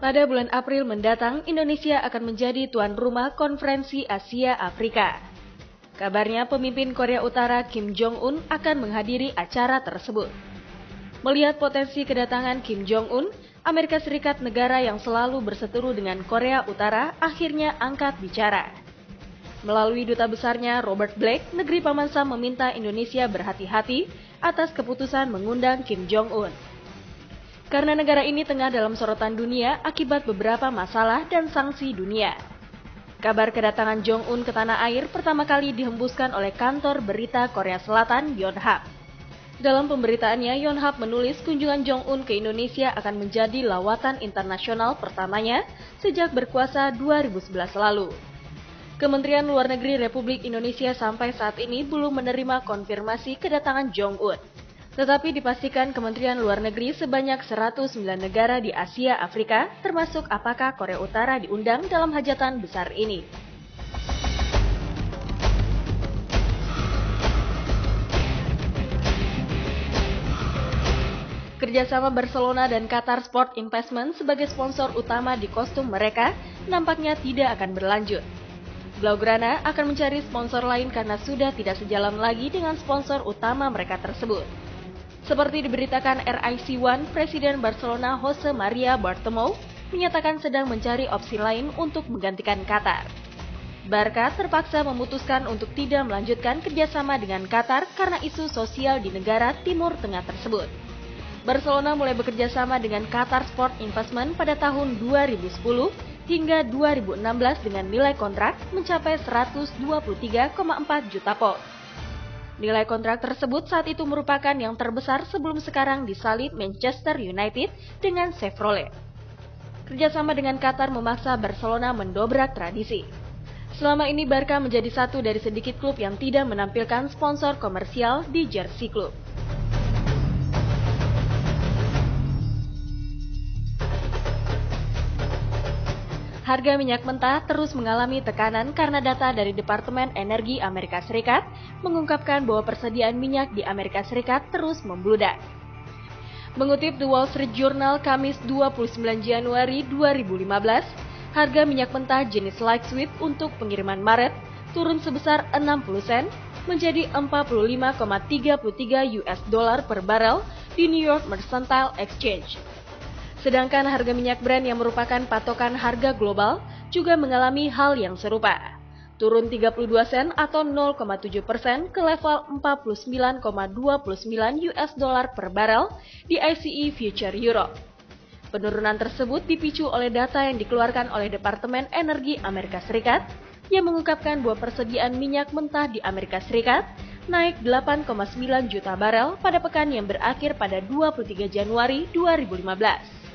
Pada bulan April mendatang, Indonesia akan menjadi tuan rumah konferensi Asia Afrika. Kabarnya pemimpin Korea Utara Kim Jong-un akan menghadiri acara tersebut. Melihat potensi kedatangan Kim Jong-un, Amerika Serikat, negara yang selalu berseteru dengan Korea Utara, akhirnya angkat bicara. Melalui duta besarnya Robert Blake, negeri Paman Sam meminta Indonesia berhati-hati atas keputusan mengundang Kim Jong-un. Karena negara ini tengah dalam sorotan dunia akibat beberapa masalah dan sanksi dunia. Kabar kedatangan Jong-un ke tanah air pertama kali dihembuskan oleh kantor berita Korea Selatan Yonhap. Dalam pemberitaannya, Yonhap menulis kunjungan Jong-un ke Indonesia akan menjadi lawatan internasional pertamanya sejak berkuasa 2011 lalu. Kementerian Luar Negeri Republik Indonesia sampai saat ini belum menerima konfirmasi kedatangan Jong-un. Tetapi dipastikan Kementerian Luar Negeri sebanyak 109 negara di Asia Afrika, termasuk apakah Korea Utara diundang dalam hajatan besar ini. Kerjasama Barcelona dan Qatar Sport Investment sebagai sponsor utama di kostum mereka nampaknya tidak akan berlanjut. Blaugrana akan mencari sponsor lain karena sudah tidak sejalan lagi dengan sponsor utama mereka tersebut. Seperti diberitakan RIC One, Presiden Barcelona Jose Maria Bartomeu menyatakan sedang mencari opsi lain untuk menggantikan Qatar. Barca terpaksa memutuskan untuk tidak melanjutkan kerjasama dengan Qatar karena isu sosial di negara Timur Tengah tersebut. Barcelona mulai bekerja sama dengan Qatar Sport Investment pada tahun 2010 hingga 2016 dengan nilai kontrak mencapai 123,4 juta pound. Nilai kontrak tersebut saat itu merupakan yang terbesar sebelum sekarang disalip Manchester United dengan Chevrolet. Kerjasama dengan Qatar memaksa Barcelona mendobrak tradisi. Selama ini Barca menjadi satu dari sedikit klub yang tidak menampilkan sponsor komersial di jersey klub. Harga minyak mentah terus mengalami tekanan karena data dari Departemen Energi Amerika Serikat mengungkapkan bahwa persediaan minyak di Amerika Serikat terus membludak. Mengutip The Wall Street Journal Kamis 29 Januari 2015, harga minyak mentah jenis light sweet untuk pengiriman Maret turun sebesar 60 sen menjadi 45,33 US dollar per barel di New York Mercantile Exchange. Sedangkan harga minyak Brent yang merupakan patokan harga global juga mengalami hal yang serupa. Turun 32 sen atau 0,7% ke level 49,29 US dollar per barel di ICE Future Europe. Penurunan tersebut dipicu oleh data yang dikeluarkan oleh Departemen Energi Amerika Serikat yang mengungkapkan bahwa persediaan minyak mentah di Amerika Serikat naik 8,9 juta barel pada pekan yang berakhir pada 23 Januari 2015.